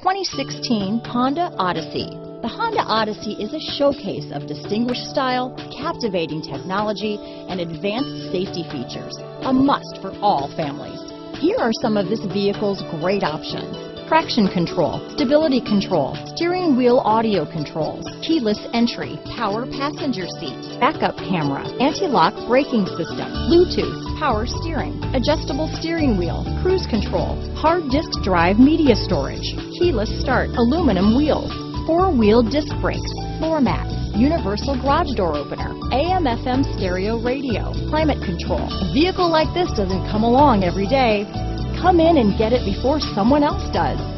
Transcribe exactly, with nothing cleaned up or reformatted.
twenty sixteen Honda Odyssey. The Honda Odyssey is a showcase of distinguished style, captivating technology, and advanced safety features. A must for all families. Here are some of this vehicle's great options: traction control, stability control, steering wheel audio controls, keyless entry, power passenger seat, backup camera, anti-lock braking system, Bluetooth, power steering, adjustable steering wheel, cruise control, hard disk drive media storage, keyless start, aluminum wheels, four-wheel disc brakes, floor mats, universal garage door opener, A M F M stereo radio, climate control. A vehicle like this doesn't come along every day. Come in and get it before someone else does.